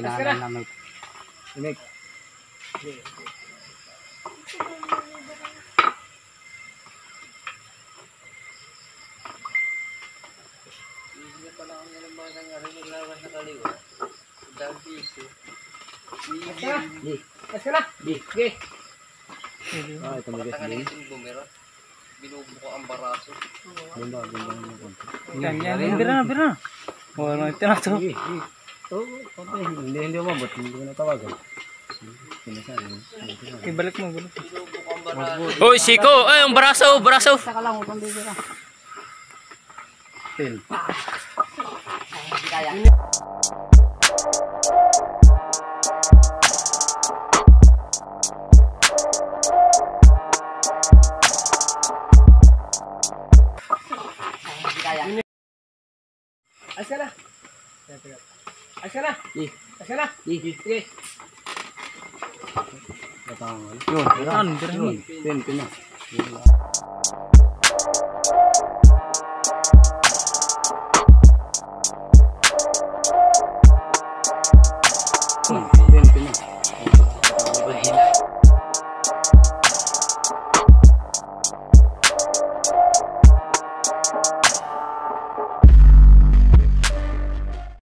Kailangan na may imik. Hindi pa lang ang mga nangyari maglawas na kaliwa. Dahil piso. Di. Mas ka na. Di. Okay. Ah, ito may Patangan gas. itong bumero. Binubuko ang baraso. Bunda. Yan, bira na. Wala ito na to. Hindi umabot. Hindi ko natawagan. Ibalik mo. Binubuko ang baraso. Hoy, Siko! Ay, ang braso! Saka lang, utang dito ka. Tin. Hindi kaya. Hindi kaya. Mas ka na. Mas ka na. Di. Mas ka na. Di. Okay. Katang. Yun, bira na. Pin na.